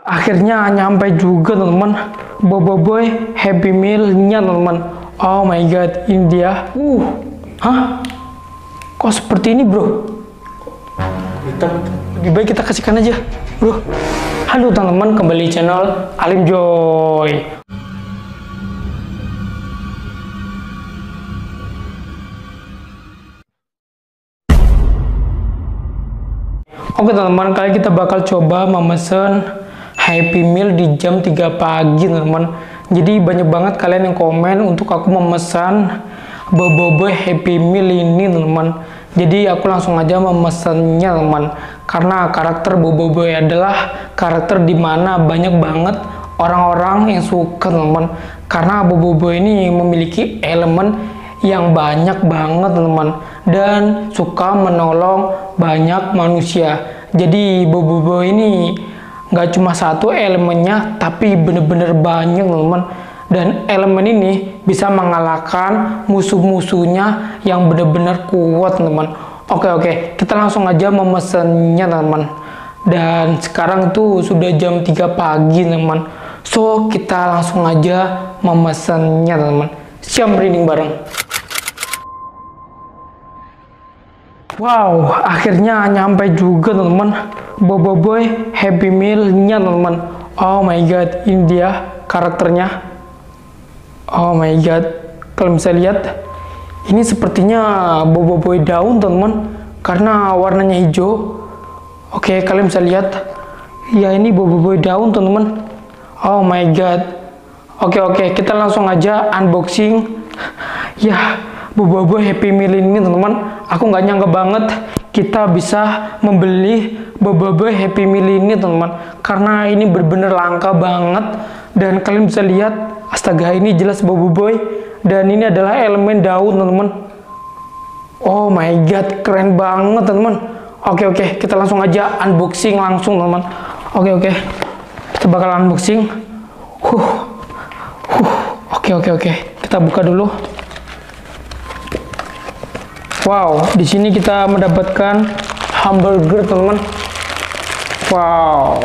Akhirnya nyampe juga teman-teman, Boboiboy Happy Meal-nya teman-teman. Oh my god, ini dia. Hah? Kok seperti ini bro? Lebih baik kita kasihkan aja bro. Halo teman-teman, kembali channel Alim Joy. Oke teman-teman, kali kita bakal coba memesan Happy Meal di jam 3 pagi teman-teman. Jadi banyak banget kalian yang komen untuk aku memesan Boboiboy Happy Meal ini teman-teman. Jadi aku langsung aja memesannya teman, karena karakter Boboiboy adalah karakter dimana banyak banget orang-orang yang suka teman. Karena Boboiboy ini memiliki elemen yang banyak banget teman, dan suka menolong banyak manusia. Jadi Boboiboy ini nggak cuma satu elemennya, tapi bener-bener banyak teman. Dan elemen ini bisa mengalahkan musuh-musuhnya yang bener-bener kuat teman. Oke, kita langsung aja memesannya teman. Dan sekarang tuh sudah jam 3 pagi teman. So kita langsung aja memesannya teman. Siap reading bareng. Wow, akhirnya nyampe juga teman-teman, Boboiboy Happy Meal-nya teman-teman. Oh my god, ini dia karakternya. Oh my god, kalian bisa lihat, ini sepertinya Boboiboy daun teman-teman, karena warnanya hijau. Oke, kalian bisa lihat, ya ini Boboiboy daun teman-teman. Oh my god. Oke, kita langsung aja unboxing. Ya, Boboiboy Happy Meal ini teman-teman, aku nggak nyangka banget kita bisa membeli Boboiboy Happy Meal ini teman-teman, karena ini benar-benar langka banget. Dan kalian bisa lihat, astaga, ini jelas Boboiboy, dan ini adalah elemen daun teman-teman. Oh my god, keren banget teman-teman. Oke, kita langsung aja unboxing langsung teman-teman. Oke, kita bakal unboxing. Oke, kita buka dulu. Wow, di sini kita mendapatkan hamburger teman-teman. Wow.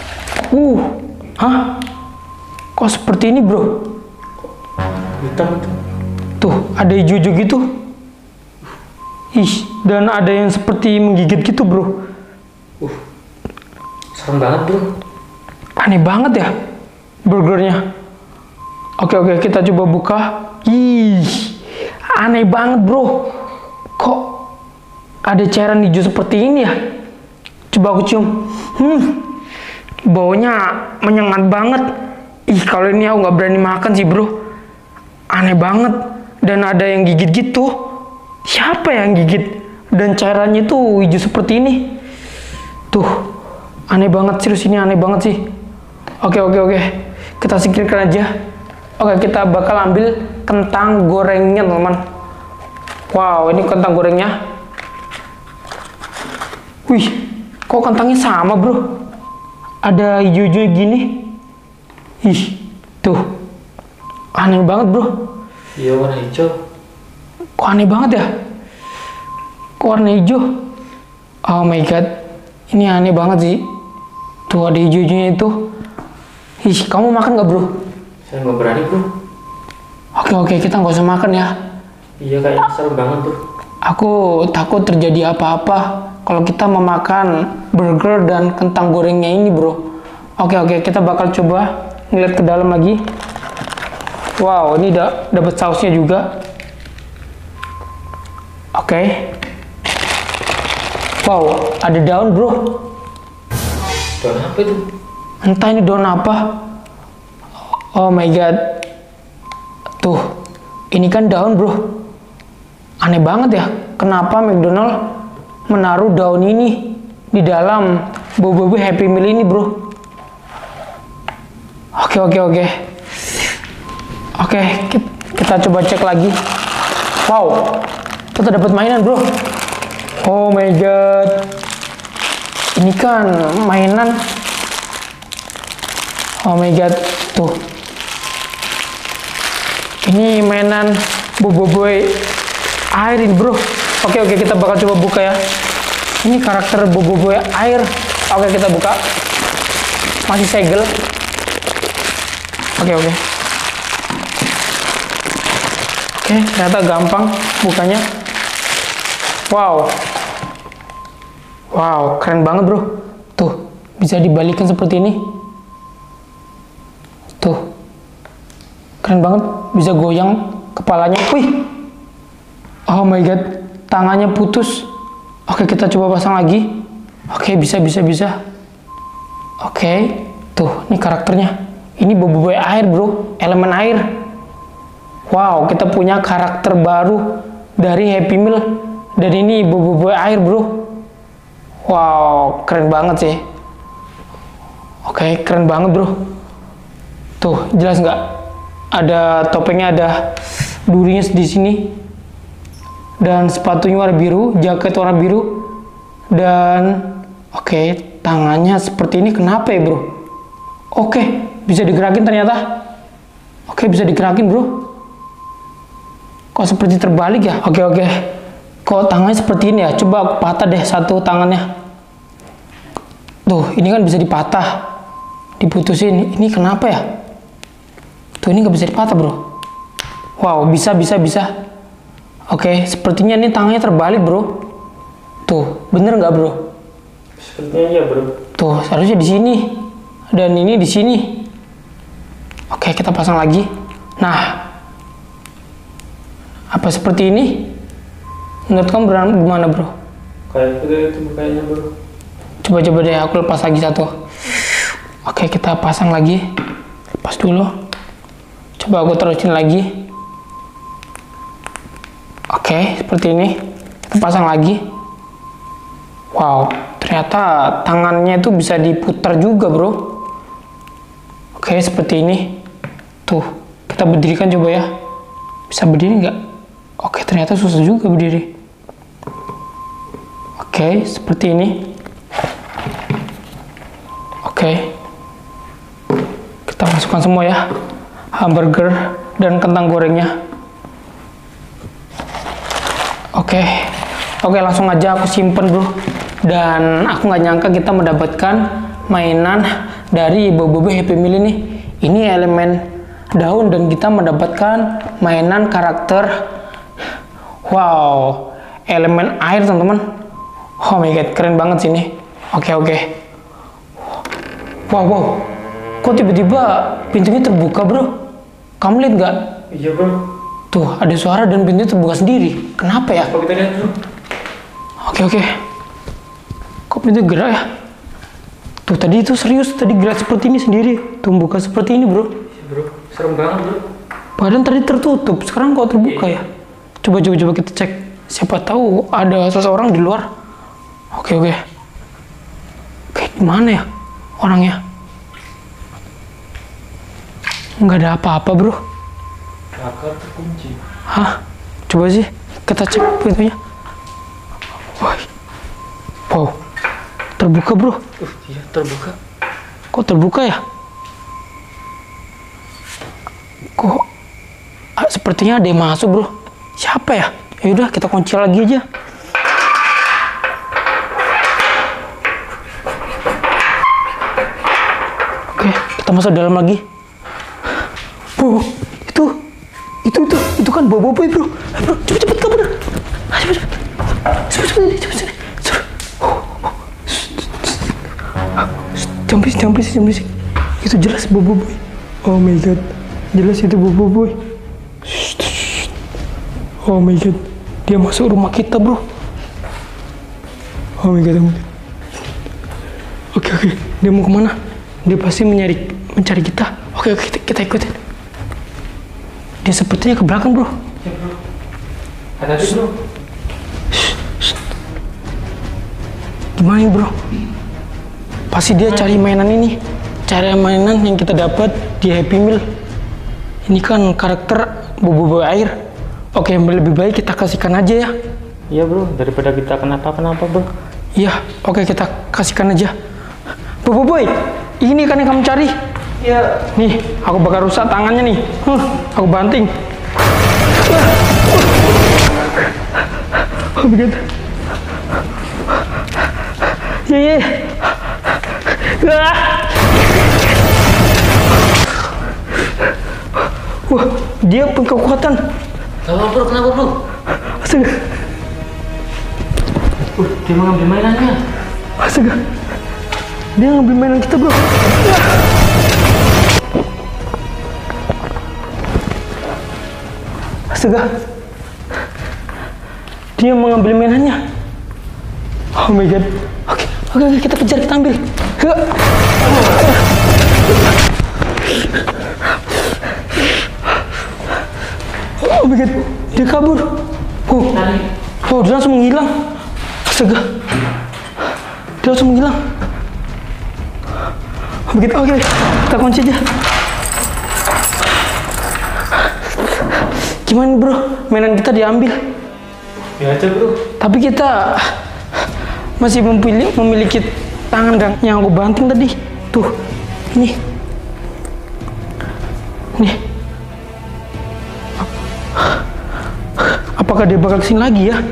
Hah? Kok seperti ini bro? Hitam. Tuh, ada hijau-hijau gitu. Ih, dan ada yang seperti menggigit gitu bro. Serem banget bro. Aneh banget ya burgernya. Oke, kita coba buka. Ih, aneh banget bro. Kok ada cairan hijau seperti ini ya? Coba aku cium. Baunya menyengat banget. Ih, kalau ini aku nggak berani makan sih bro. Aneh banget. Dan ada yang gigit gitu. Siapa yang gigit? Dan cairannya tuh hijau seperti ini. Tuh, aneh banget, serius ini aneh banget sih. Oke, kita singkirkan aja. Oke, kita bakal ambil kentang gorengnya teman-teman. Wow, ini kentang gorengnya. Wih, kok kentangnya sama bro? Ada hijau-hijau gini. Ih, tuh. Aneh banget bro. Iya, warna hijau. Kok aneh banget ya? Kok warna hijau? Oh my god, ini aneh banget sih. Tuh, ada hijau-hijaunya itu. Ih, kamu makan nggak bro? Saya nggak berani bro. Oke, kita nggak usah makan ya. Iya, kayaknya serem banget bro. Aku takut terjadi apa-apa kalau kita memakan burger dan kentang gorengnya ini bro. Oke, kita bakal coba ngeliat ke dalam lagi. Wow, ini dapat sausnya juga. Oke. Wow, ada daun bro. Daun apa itu? Entah ini daun apa. Oh my god. Tuh, ini kan daun bro. Aneh banget ya, kenapa McDonald menaruh daun ini di dalam Boboiboy Happy Meal ini bro. Oke, kita coba cek lagi. Wow, kita dapat mainan bro. Oh my god, ini kan mainan. Oh my god, tuh, ini mainan Boboiboy air ini bro. Oke, kita bakal coba buka ya. Ini karakter Boboiboy air. Oke, kita buka. masih segel. Oke, oke. Oke, ternyata gampang bukanya. Wow. Wow, keren banget bro. Tuh, bisa dibalikin seperti ini. Tuh. Keren banget, bisa goyang kepalanya. Wih. Oh my god, tangannya putus. Oke, kita coba pasang lagi. Oke, bisa. Oke, tuh, ini karakternya. Ini boboiboy air bro, elemen air. Wow, kita punya karakter baru dari Happy Meal. Dan ini boboiboy air bro. Wow, keren banget sih. Oke, keren banget bro. Tuh, jelas nggak? Ada topengnya, ada durinya di sini. Dan sepatunya warna biru, jaket warna biru. Dan oke, tangannya seperti ini. Kenapa ya bro? Oke, bisa digerakin ternyata. Oke, bisa digerakin bro. Kok seperti terbalik ya? Oke. Kok tangannya seperti ini ya? Coba aku patah deh satu tangannya. Tuh, ini kan bisa dipatah, diputusin. Ini kenapa ya? Tuh, ini nggak bisa dipatah bro. Wow, bisa. Oke, sepertinya ini tangannya terbalik bro. Tuh, bener nggak bro? Sepertinya iya bro. Tuh, harusnya di sini. Dan ini di sini. Oke, kita pasang lagi. Nah, apa seperti ini? Menurut kamu gimana bro? Kayak itu kayaknya bro. Coba deh, aku lepas lagi satu. Oke, kita pasang lagi. Lepas dulu. Coba aku terusin lagi. Oke, seperti ini. Kita pasang lagi. Wow, ternyata tangannya itu bisa diputar juga bro. Oke, seperti ini. Tuh, kita berdirikan coba ya. Bisa berdiri nggak? Oke, ternyata susah juga berdiri. Oke, seperti ini. Oke. Kita masukkan semua ya. Hamburger dan kentang gorengnya. Oke, langsung aja aku simpen bro. Dan aku nggak nyangka kita mendapatkan mainan dari boboiboy Happy Meal ini. Ini elemen daun dan kita mendapatkan mainan karakter. Wow, elemen air teman-teman. Oh my god, keren banget sih ini. Oke. Wow. Kok tiba-tiba pintunya terbuka bro? Kamu lihat nggak? Iya bro. Tuh, ada suara dan pintunya terbuka sendiri. Kenapa ya? Coba kita lihat bro. Oke. Kok pintu gerak ya? Tuh, tadi itu serius. Tadi gerak seperti ini sendiri. Tuh, buka seperti ini bro. Iya bro, serem banget bro. Padahal tadi tertutup. Sekarang kok terbuka ya? Coba kita cek. Siapa tahu ada seseorang di luar. Oke. Oke, gimana ya orangnya? Nggak ada apa-apa bro. Bakal terkunci. Hah? Coba sih kita cek pintunya. Wow, terbuka bro. Iya terbuka. Kok terbuka ya? Kok sepertinya ada yang masuk bro. Siapa ya? Yaudah, kita kunci lagi aja. Oke, kita masuk dalam lagi. Oh, itu kan boboiboy bro. Bro, cepet kabur. Cepet. Jangan berisik. Itu jelas boboiboy. Oh my god, jelas itu boboiboy. Oh my god, dia masuk rumah kita bro. Oh my god. Oke, dia mau kemana? Dia pasti mencari kita. Oke, kita ikutin. Dia sepertinya ke belakang bro. Ya bro. Hati-hati bro. Gimana nih bro? Pasti dia cari mainan ini. Cari mainan yang kita dapat di Happy Meal. Ini kan karakter boboiboy air. Oke, lebih baik kita kasihkan aja ya. Iya bro, daripada kita kenapa-kenapa bro. Iya, oke kita kasihkan aja. Boboiboy, ini kan yang kamu cari. Iya. Nih, aku bakal rusak tangannya nih. Aku banting. Oh my god. Iya. Dia punya kekuatan. Kenapa bro? Kenapa bro? Astaga. Dia mau ngambil mainannya. Astaga. Dia ngambil mainan kita bro. Astaga. Dia mengambil mainannya. Oh my god. Oke, kita kejar, kita ambil. Oh my god, dia kabur. Oh, dia langsung menghilang. Astaga. Dia langsung menghilang. Begitu, oke, kita kunci aja. Gimana bro, mainan kita diambil. Ya aja bro. Tapi kita masih memiliki tangan yang aku banting tadi. Tuh, ini. Nih. Apakah dia bakal kesini lagi ya?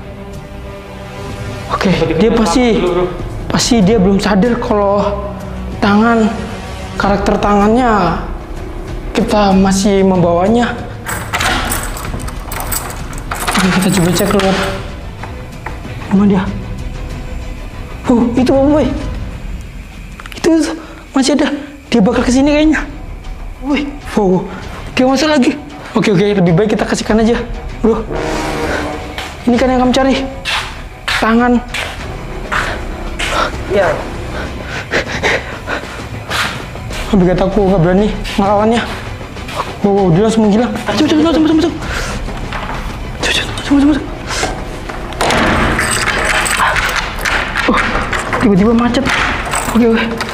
Oke, dia pasti dia belum sadar kalau karakter tangannya kita masih membawanya. Oke, kita coba cek keluar. Mana dia? Itu boy. Itu masih ada. Dia bakal kesini kayaknya. Woi, dia masuk lagi. Oke, lebih baik kita kasihkan aja, bro. Ini kan yang kamu cari. Tangan. Ya. Tapi kataku nggak berani ngelawannya. Dia langsung menghilang. Coba, masuk. Coba. Tiba-tiba macet. Oke.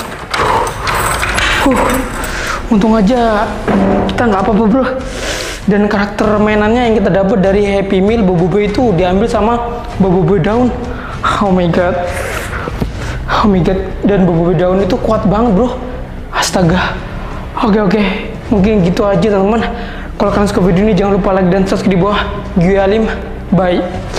Untung aja kita nggak apa-apa bro. Dan karakter mainannya yang kita dapat dari Happy Meal Boboiboy itu diambil sama Boboiboy Daun. Oh my god. Dan Boboiboy Daun itu kuat banget bro. Astaga. Oke. Mungkin gitu aja teman-teman. Kalau kalian suka video ini jangan lupa like dan subscribe di bawah. Gue Alim. Bye.